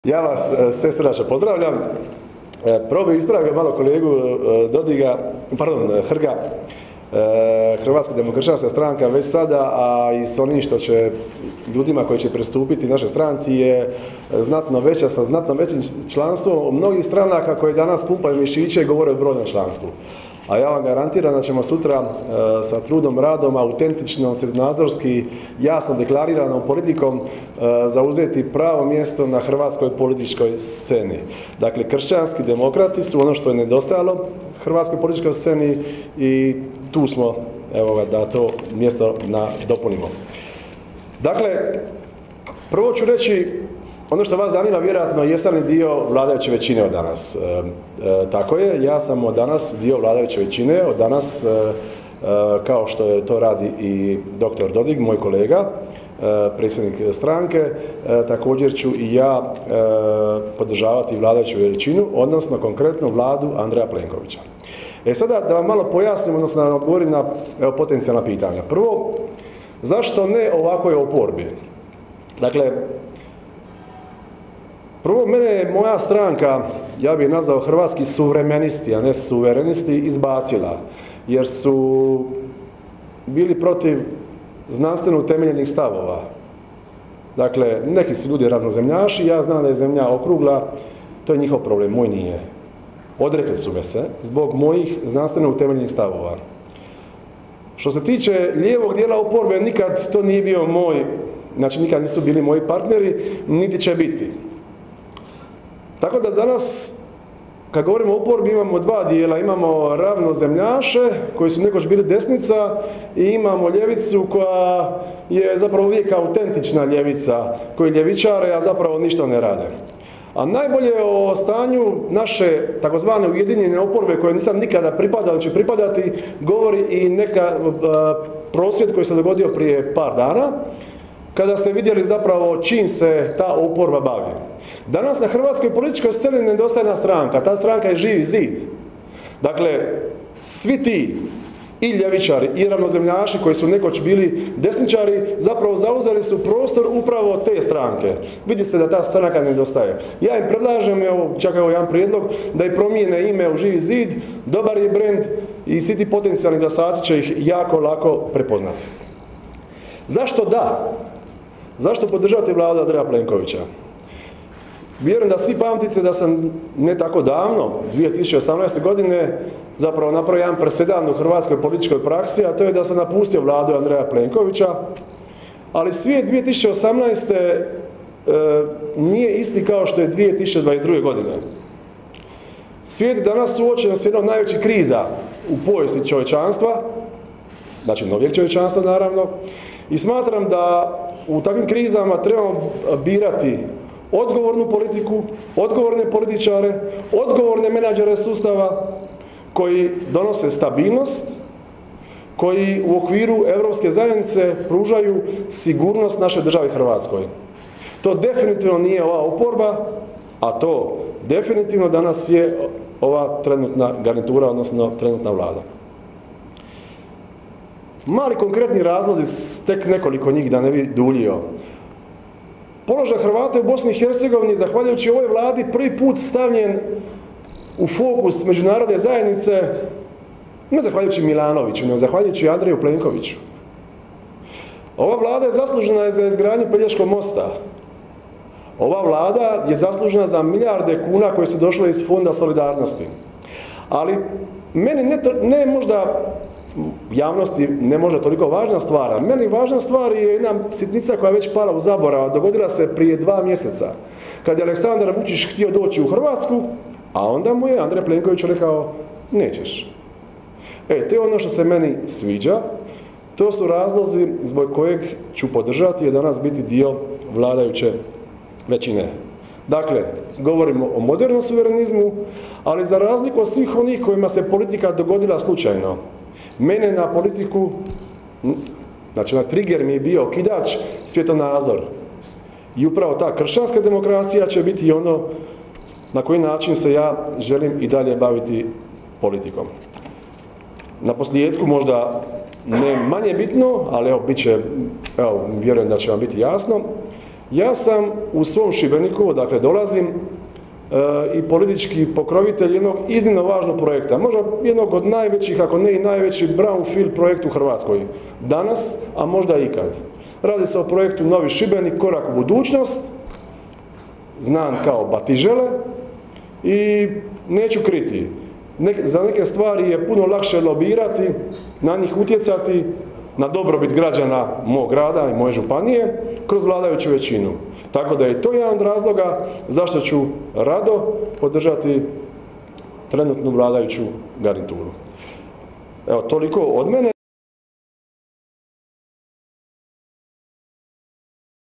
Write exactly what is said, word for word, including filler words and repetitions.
Ja vas sve srdačno pozdravljam. Prvo bih ispravio malo kolegu Dodiga, pardon, Hrga. Hrvatska demokršćanska stranka već sada, a i s onim što će ljudima koji će pristupiti našoj stranci je znatno veća, sa znatno većim članstvom mnogih stranaka koje danas pumpaju mišiće i govore o brojnom članstvu. A ja vam garantiram da ćemo sutra e, sa trudom, radom, autentičnom, svjetonazorski, jasno deklariranom politikom e, zauzeti pravo mjesto na hrvatskoj političkoj sceni. Dakle, kršćanski demokrati su ono što je nedostajalo hrvatskoj političkoj sceni i tu smo, evo ga, da to mjesto nadopunimo. Dakle, prvo ću reći, ono što vas zanima, vjerojatno, jesam li dio vladajuće većine od danas. E, e, tako je, ja sam od danas dio vladajuće većine, od danas, e, e, kao što je to radi i doktor Dodig, moj kolega, e, predsjednik stranke, e, također ću i ja e, podržavati vladajuću većinu, odnosno konkretno vladu Andreja Plenkovića. E sada da vam malo pojasnim, odnosno da odgovorim na evo, potencijalna pitanja. Prvo, zašto ne ovakvoj oporbi? Dakle, prvo, mene je moja stranka, ja bih je nazvao hrvatski suvremenisti, a ne suverenisti, izbacila. Jer su bili protiv znanstveno utemeljenih stavova. Dakle, neki su ljudi ravnozemljaši, ja znam da je zemlja okrugla, to je njihov problem, moj nije. Odrekli su me se zbog mojih znanstveno utemeljenih stavova. Što se tiče lijevog dijela oporbe, nikad to nije bio moj, znači nikad nisu bili moji partneri, niti će biti. Tako da danas, kad govorimo o oporbi, imamo dva dijela. Imamo ravnozemljaše, koji su nekoć bili desnica, i imamo ljevicu koja je zapravo uvijek autentična ljevica, koji ljevičare, a zapravo ništa ne rade. A najbolje o stanju naše takozvane ujedinjene oporbe, koje nisam nikada pripadao, će pripadati, govori i neka prosvjed koji se dogodio prije par dana, kada ste vidjeli zapravo čim se ta oporba bavi. Danas na hrvatskoj političkoj sceni nedostaje jedna stranka, ta stranka je Živi zid. Dakle, svi ti i ljevičari i ravnozemljaši koji su nekoć bili desničari, zapravo zauzeli su prostor upravo te stranke. Vidi se da ta stranka nedostaje. Ja im predlažem, evo, čak evo jedan prijedlog, da i promijene ime u Živi zid, dobar je brend i svi ti potencijalni glasači će ih jako lako prepoznati. Zašto da? Zašto podržati vladu Andreja Plenkovića? Vjerujem da svi pamtite da sam ne tako davno, dvije tisuće osamnaeste. godine, zapravo napravio jedan presedan u hrvatskoj političkoj praksi, a to je da sam napustio vladu Andreja Plenkovića, ali svijet dvije tisuće osamnaeste. E, nije isti kao što je dvije tisuće dvadeset druge. godine. Svijet je danas suočen s jednom najvećih kriza u povijesti čovječanstva, znači novijeg čovječanstva naravno, i smatram da u takvim krizama trebamo birati odgovornu politiku, odgovorne političare, odgovorne menadžere sustava koji donose stabilnost, koji u okviru Europske zajednice pružaju sigurnost našoj državi Hrvatskoj. To definitivno nije ova oporba, a to definitivno danas je ova trenutna garnitura, odnosno trenutna vlada. Mali konkretni razlozi, tek nekoliko njih da ne bi duljio. Položaj Hrvata u Bosni i Hercegovini, zahvaljujući ovoj vladi, prvi put stavljen u fokus međunarodne zajednice, ne zahvaljujući Milanoviću, nego zahvaljujući Andreju Plenkoviću. Ova vlada je zaslužena za izgradnju Pelješkog mosta. Ova vlada je zaslužena za milijarde kuna koje su došle iz Fonda solidarnosti. Ali meni ne, ne možda javnosti ne možda toliko važna stvar. Meni važna stvar je jedna sitnica koja je već pala u zaborav. Dogodila se prije dva mjeseca, kad je Aleksandar Vučić htio doći u Hrvatsku, a onda mu je Andrej Plenković rekao, nećeš. E, to je ono što se meni sviđa. To su razlozi zbog kojeg ću podržati i danas biti dio vladajuće većine. Dakle, govorimo o modernom suverenizmu, ali za razliku od svih onih kojima se politika dogodila slučajno, mene na politiku, znači na trigger mi je bio okidač, svjetonazor. I upravo ta kršćanska demokracija će biti ono na koji način se ja želim i dalje baviti politikom. Na posljedku možda ne manje bitno, ali evo, bit će, evo, vjerujem da će vam biti jasno, Ja sam u svom Šibeniku, odakle dolazim, i politički pokrovitelj jednog iznimno važnog projekta, možda jednog od najvećih, ako ne i najveći brownfield projekt u Hrvatskoj danas, a možda ikad. Radi se o projektu Novi Šibenik, korak u budućnost, znan kao Batižele, i neću kriti. Nek, za neke stvari je puno lakše lobirati, na njih utjecati, na dobrobit građana mog grada i moje županije, kroz vladajuću većinu. Tako da je to jedan od razloga zašto ću rado podržati trenutnu vladajuću garnituru. Evo, toliko od mene.